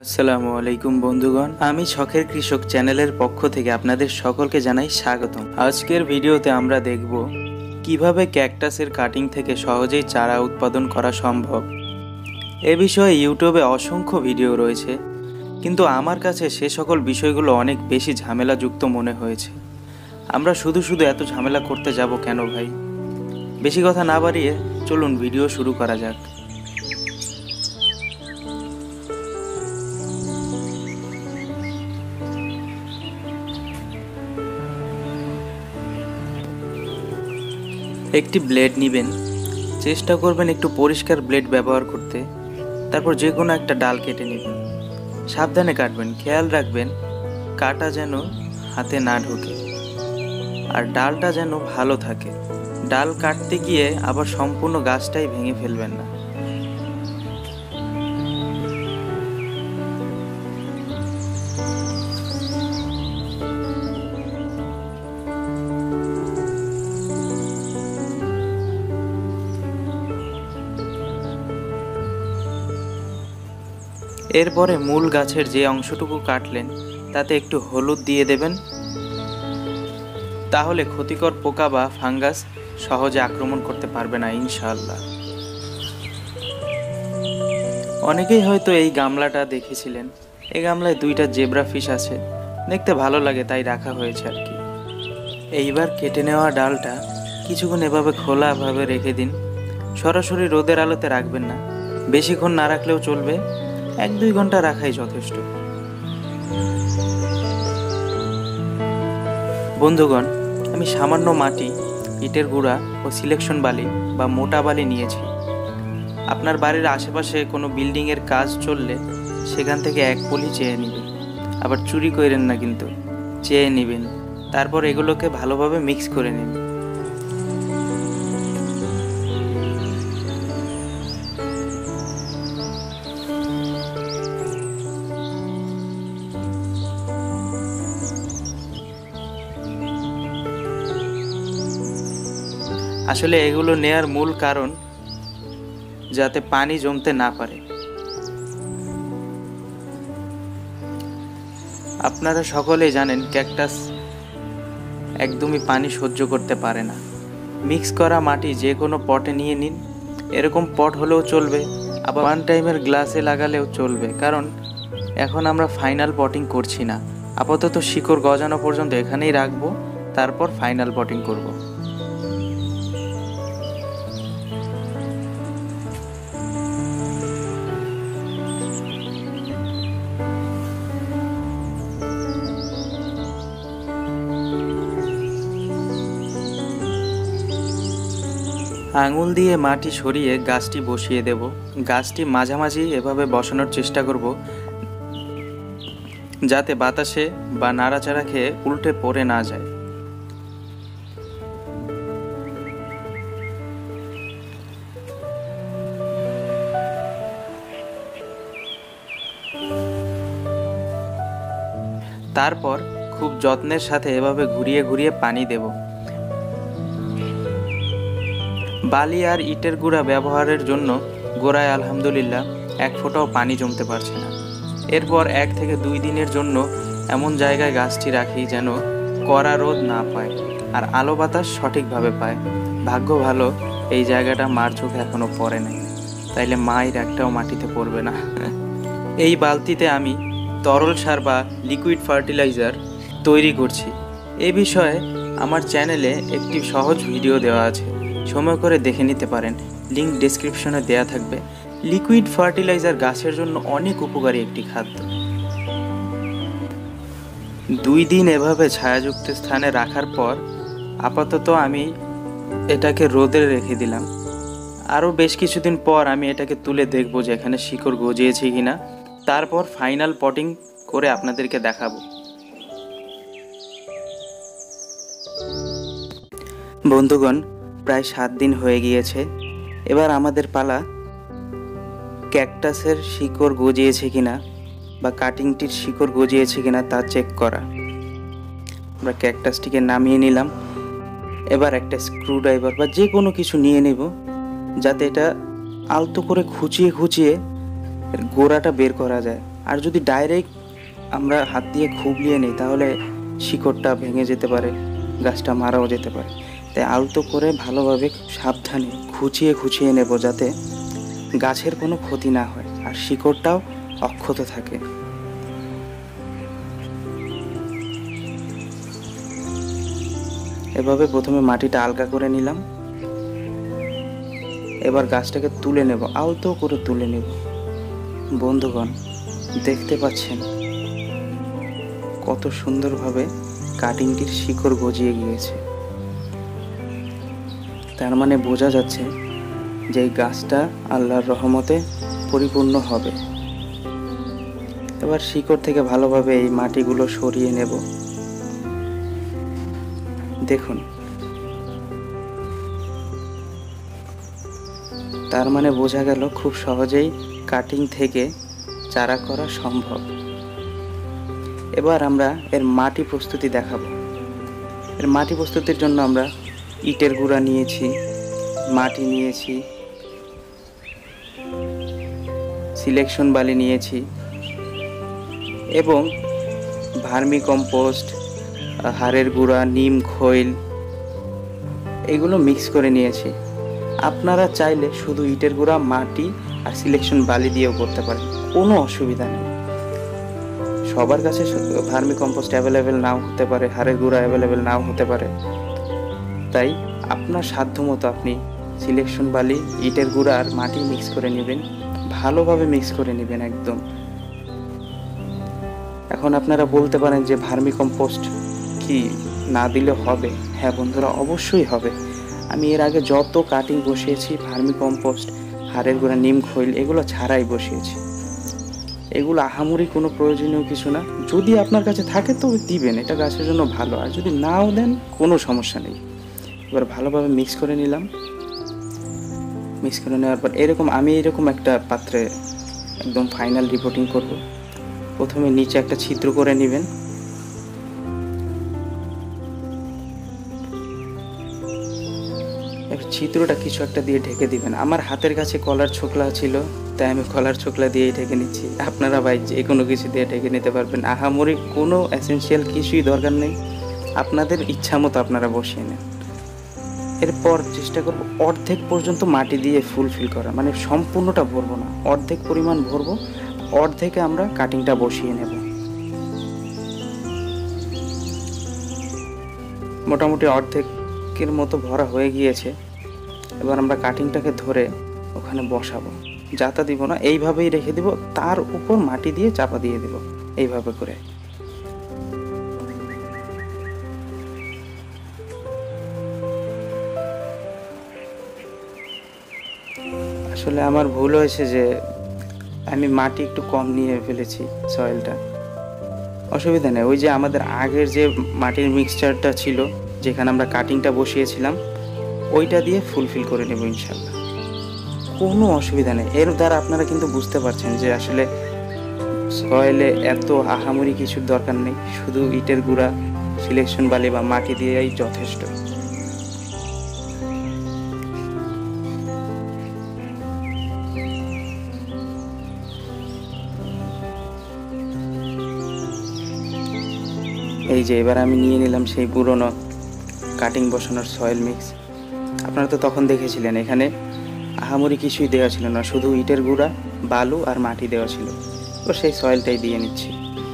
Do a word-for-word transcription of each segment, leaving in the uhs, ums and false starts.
আসসালামু আলাইকুম বন্ধুগণ, আমি শখের কৃষক চ্যানেলের পক্ষ থেকে আপনাদের সকলকে জানাই স্বাগতম। আজকের ভিডিওতে আমরা দেখব কিভাবে ক্যাকটাসের কাটিং থেকে সহজেই চারা উৎপাদন করা সম্ভব। এ বিষয়ে ইউটিউবে অসংখ্য ভিডিও রয়েছে, কিন্তু আমার কাছে সে সকল বিষয়গুলো অনেক বেশি ঝামেলাযুক্ত মনে হয়েছে। আমরা শুধু শুধু এত ঝামেলা করতে যাব কেন ভাই? বেশি কথা না বাড়িয়ে চলুন ভিডিও শুরু করা যাক। একটি ব্লেড নেবেন, চেষ্টা করবেন একটু পরিষ্কার ব্লেড ব্যবহার করতে। তারপর যে কোনো একটা ডাল কেটে নেবেন, সাবধানে কাটবেন, খেয়াল রাখবেন কাটা যেন হাতে না ঢোকে আর ডালটা যেন ভালো থাকে। ডাল কাটতে গিয়ে আবার সম্পূর্ণ গাছটাই ভেঙে ফেলবেন না। এরপরে মূল গাছের যে অংশটুকু কাটলেন তাতে একটু হলুদ দিয়ে দেবেন, তাহলে ক্ষতিকর পোকা বা ফাঙ্গাস সহজে আক্রমণ করতে পারবে না ইনশাআল্লাহ। অনেকেই হয়তো এই গামলাটা দেখেছিলেন। এই গামলায় দুইটা জেব্রা ফিশ আছে, দেখতে ভালো লাগে তাই রাখা হয়েছে আর কি। এইবার কেটে নেওয়া ডালটা কিছুক্ষণ এভাবে খোলাভাবে রেখে দিন। সরাসরি রোদের আলোতে রাখবেন না, বেশিক্ষণ না রাখলেও চলবে, এক দুই ঘন্টা রাখাই যথেষ্ট। বন্ধুগণ, আমি সামান্য মাটি, ইটের গুঁড়া ও সিলেকশন বালি বা মোটা বালি নিয়েছি। আপনার বাড়ির আশেপাশে কোনো বিল্ডিংয়ের কাজ চললে সেখান থেকে এক পলি চেয়ে নেবেন, আবার চুরি করেন না কিন্তু, চেয়ে নেবেন। তারপর এগুলোকে ভালোভাবে মিক্স করে নেবেন। আসলে এগুলো নেয়ার মূল কারণ যাতে পানি জমতে না পারে। আপনারা সকলেই জানেন ক্যাকটাস একদমই পানি সহ্য করতে পারে না। মিক্স করা মাটি যে কোনো পটে নিয়ে নিন, এরকম পট হলেও চলবে, আবার ওয়ান টাইমের গ্লাসে লাগালেও চলবে, কারণ এখন আমরা ফাইনাল পটিং করছি না। আপাতত শিকড় গজানো পর্যন্ত এখানেই রাখবো, তারপর ফাইনাল পটিং করব। আঙুল দিয়ে মাটি সরিয়ে গাছটি বসিয়ে দেব। গাছটি মাঝামাঝি এভাবে বসানোর চেষ্টা করব, যাতে বাতাসে বা নাড়াচাড়া খেয়ে উল্টে পড়ে না যায়। তারপর খুব যত্নের সাথে এভাবে ঘুরিয়ে ঘুরিয়ে পানি দেব। বালি আর ইটের গুঁড়া ব্যবহারের জন্য গোড়ায় আলহামদুলিল্লাহ এক ফোঁটাও পানি জমতে পারছে না। এরপর এক থেকে দুই দিনের জন্য এমন জায়গায় গাছটি রাখি যেন কড়া রোদ না পায় আর আলো বাতাস সঠিকভাবে পায়। ভাগ্য ভালো এই জায়গাটা মার চোখে এখনো পড়ে নাই, তাইলে মায়ের একটাও মাটিতে পড়বে না। এই বালতিতে আমি তরল সার বা লিকুইড ফার্টিলাইজার তৈরি করছি। এ বিষয়ে আমার চ্যানেলে একটি সহজ ভিডিও দেওয়া আছে, সময় করে দেখে নিতে পারেন, লিঙ্ক ডেসক্রিপশনে দেয়া থাকবে। লিকুইড ফার্টিলাইজার গাছের জন্য অনেক উপকারী একটি খাদ্য। দুই দিন এভাবে ছায়াযুক্ত স্থানে রাখার পর আপাতত আমি এটাকে রোদে রেখে দিলাম। আরও বেশ কিছুদিন পর আমি এটাকে তুলে দেখব যে এখানে শিকড় গজিয়েছে কিনা, তারপর ফাইনাল পটিং করে আপনাদেরকে দেখাবো। বন্ধুগণ, প্রায় সাত দিন হয়ে গিয়েছে। এবার আমাদের পালা ক্যাকটাসের শিকড় গজিয়েছে কিনা বা কাটিংটির শিকড় গজিয়েছে কিনা তা চেক করা। আমরা ক্যাকটাসটিকে নামিয়ে নিলাম। এবার একটা স্ক্রুড্রাইভার বা যে কোনো কিছু নিয়ে নেব, যাতে এটা আলতো করে খুঁচিয়ে খুঁচিয়ে গোড়াটা বের করা যায়। আর যদি ডাইরেক্ট আমরা হাত দিয়ে খুবলিয়ে নিই তাহলে শিকড়টা ভেঙে যেতে পারে, গাছটা মারাও যেতে পারে। তাই আলতো করে ভালোভাবে সাবধানে খুঁচিয়ে খুঁচিয়ে নেব, যাতে গাছের কোনো ক্ষতি না হয় আর শিকড়টাও অক্ষত থাকে। এভাবে প্রথমে মাটিটা আলগা করে নিলাম। এবার গাছটাকে তুলে নেব, আলতো করে তুলে নেব। বন্ধুগণ, দেখতে পাচ্ছেন কত সুন্দরভাবে কাটিংটির শিকড় গজিয়ে গিয়েছে। তার মানে বোঝা যাচ্ছে যে এই গাছটা আল্লাহর রহমতে পরিপূর্ণ হবে। এবার শিকড় থেকে ভালোভাবে এই মাটিগুলো সরিয়ে নেব। দেখুন, তার মানে বোঝা গেল খুব সহজেই কাটিং থেকে চারা করা সম্ভব। এবার আমরা এর মাটি প্রস্তুতি দেখাবো। এর মাটি প্রস্তুতির জন্য আমরা ইটের গুঁড়া নিয়েছি, মাটি নিয়েছি, সিলেকশন বালি নিয়েছি এবং ভার্মি কম্পোস্ট, হাড়ের গুঁড়া, নিম খৈল এগুলো মিক্স করে নিয়েছি। আপনারা চাইলে শুধু ইটের গুঁড়া, মাটি আর সিলেকশন বালি দিয়েও করতে পারেন, কোনো অসুবিধা নেই। সবার কাছে ভার্মি কম্পোস্ট অ্যাভেলেবেল নাও হতে পারে, হাড়ের গুঁড়া অ্যাভেলেবেল নাও হতে পারে। তাই আপনার সাধ্য মতো আপনি সিলেকশন বালি, ইটের গুঁড়া আর মাটি মিক্স করে নেবেন, ভালোভাবে মিক্স করে নেবেন একদম। এখন আপনারা বলতে পারেন যে ভার্মি কম্পোস্ট কি না দিলে হবে? হ্যাঁ বন্ধুরা, অবশ্যই হবে। আমি এর আগে যত কাটিং বসিয়েছি ভার্মি কম্পোস্ট, হাড়ের গুঁড়া, নিম খৈল এগুলো ছাড়াই বসিয়েছি। এগুলো আহামরি কোনো প্রয়োজনীয় কিছু না। যদি আপনার কাছে থাকে তো দিবেন, এটা গাছের জন্য ভালো। আর যদি নাও দেন কোনো সমস্যা নেই। এবার ভালোভাবে মিক্স করে নিলাম। মিক্স করে নেওয়ার পর এরকম আমি এরকম একটা পাত্রে একদম ফাইনাল রিপোর্টিং করব। প্রথমে নিচে একটা ছিদ্র করে নেবেন। এবার ছিদ্রটা কিছু একটা দিয়ে ঢেকে দিবেন। আমার হাতের কাছে কলার ছোকলা ছিল, তাই আমি কলার ছোকলা দিয়েই ঢেকে নিচ্ছি। আপনারা ভাই যে কোনো কিছু দিয়ে ঢেকে নিতে পারবেন, আহামরি কোনো এসেনশিয়াল কিছুই দরকার নেই। আপনাদের ইচ্ছা মতো আপনারা বসিয়ে নেন। এরপর চেষ্টা করব অর্ধেক পর্যন্ত মাটি দিয়ে ফুলফিল করা, মানে সম্পূর্ণটা ভরবো না, অর্ধেক পরিমাণ ভরবো, অর্ধেকে আমরা কাটিংটা বসিয়ে নেব। মোটামুটি অর্ধেকের মতো ভরা হয়ে গিয়েছে। এবার আমরা কাটিংটাকে ধরে ওখানে বসাবো, যাতা দিব না, এইভাবেই রেখে দিব, তার উপর মাটি দিয়ে চাপা দিয়ে দেব এইভাবে করে। আসলে আমার ভুল হয়েছে যে আমি মাটি একটু কম নিয়ে ফেলেছি, সয়েলটা। অসুবিধা নেই, ওই যে আমাদের আগের যে মাটির মিক্সচারটা ছিল যেখানে আমরা কাটিংটা বসিয়েছিলাম ওইটা দিয়ে ফুলফিল করে নেব ইনশাল্লাহ, কোনো অসুবিধা নেই। এর দ্বারা আপনারা কিন্তু বুঝতে পারছেন যে আসলে সয়েলে এত আহামরি কিছুর দরকার নেই, শুধু ইটের গুঁড়া, সিলেকশন বালি বা মাটি দিয়েই যথেষ্ট। এই যে এবার আমি নিয়ে নিলাম সেই পুরনো কাটিং বসানোর সয়েল মিক্স। আপনারা তো তখন দেখেছিলেন এখানে আহামরি কিছুই দেওয়া ছিল না, শুধু ইটের গুঁড়া, বালু আর মাটি দেওয়া ছিল। তো সেই সয়েলটাই দিয়ে নিচ্ছি।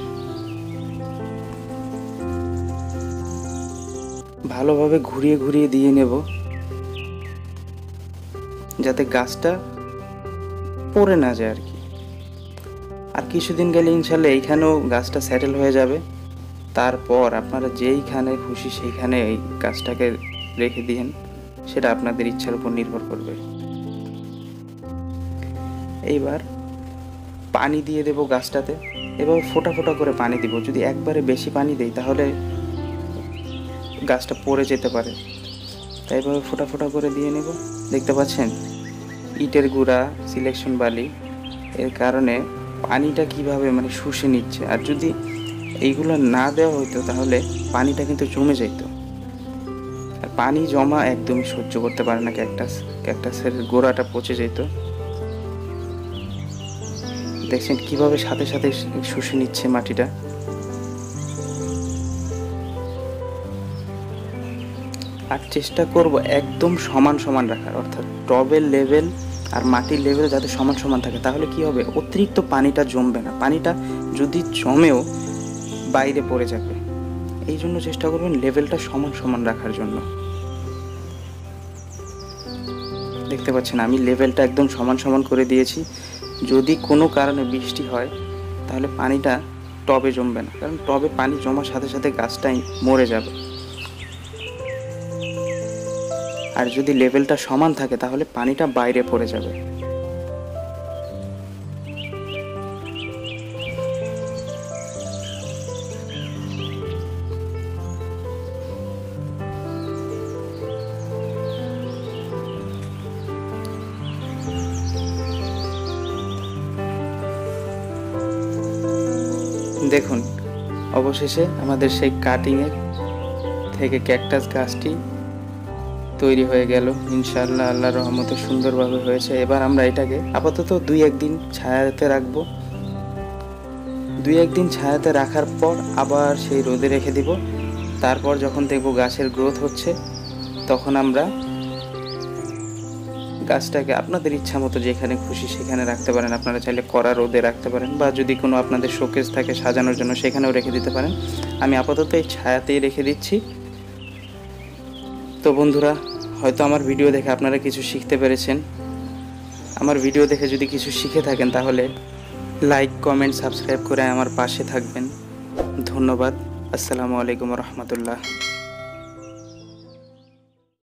ভালোভাবে ঘুরিয়ে ঘুরিয়ে দিয়ে নেব, যাতে গাছটা পড়ে না যায় আর কি। আর কিছুদিন গেলে ইনশাল্লাহ এইখানেও গাছটা সেটেল হয়ে যাবে। তারপর আপনারা যেইখানে খুশি সেইখানে এই গাছটাকে রেখে দিন, সেটা আপনাদের ইচ্ছার উপর নির্ভর করবে। এইবার পানি দিয়ে দেব গাছটাতে, এভাবে ফোঁটা ফোঁটা করে পানি দিব। যদি একবারে বেশি পানি দেই তাহলে গাছটা পড়ে যেতে পারে, তাই এভাবে ফোঁটা ফোঁটা করে দিয়ে নেব। দেখতে পাচ্ছেন ইটের গুঁড়া, সিলেকশন বালি এর কারণে পানিটা কিভাবে মানে শুষে নিচ্ছে। আর যদি এইগুলো না দেওয়া হইতো তাহলে পানিটা কিন্তু জমে যেত, আর পানি জমা একদমই সহ্য করতে পারে না ক্যাকটাস। ক্যাকটাসের গোড়াটা পচে যেত। দেখছেন কিভাবে সাথে সাথে শুষে নিচ্ছে মাটিটা। আর চেষ্টা করব একদম সমান সমান রাখার, অর্থাৎ টবের লেভেল আর মাটির লেভেল যাতে সমান সমান থাকে। তাহলে কি হবে, অতিরিক্ত পানিটা জমবে না, পানিটা যদি জমেও বাইরে পড়ে যাবে। এই জন্য চেষ্টা করবেন লেভেলটা সমান সমান রাখার জন্য। দেখতে পাচ্ছেন আমি লেভেলটা একদম সমান সমান করে দিয়েছি। যদি কোনো কারণে বৃষ্টি হয় তাহলে পানিটা টবে জমবে না, কারণ টবে পানি জমার সাথে সাথে গাছটাই মরে যাবে। আর যদি লেভেলটা সমান থাকে তাহলে পানিটা বাইরে পড়ে যাবে। দেখুন অবশেষে আমাদের সেই কাটিংয়ের থেকে ক্যাকটাস গাছটি তৈরি হয়ে গেল। ইনশাআল্লাহ আল্লাহর রহমতে সুন্দরভাবে হয়েছে। এবার আমরা এটাকে আপাতত দুই একদিন ছায়াতে রাখবো। দুই একদিন ছায়াতে রাখার পর আবার সেই রোদে রেখে দিব। তারপর যখন দেখবো গাছের গ্রোথ হচ্ছে তখন আমরা গাছটাকে আপনাদের ইচ্ছা মতো যেখানে খুশি সেখানে রাখতে পারেন। আপনারা চাইলে কড়া রোদে রাখতে পারেন, বা যদি কোনো আপনাদের শোকেস থাকে সাজানোর জন্য সেখানেও রেখে দিতে পারেন। আমি আপাতত এই ছায়াতেই রেখে দিচ্ছি। তো বন্ধুরা, হয়তো আমার ভিডিও দেখে আপনারা কিছু শিখতে পেরেছেন। আমার ভিডিও দেখে যদি কিছু শিখে থাকেন তাহলে লাইক, কমেন্ট, সাবস্ক্রাইব করে আমার পাশে থাকবেন। ধন্যবাদ। আসসালামু আলাইকুম রহমতুল্লাহ।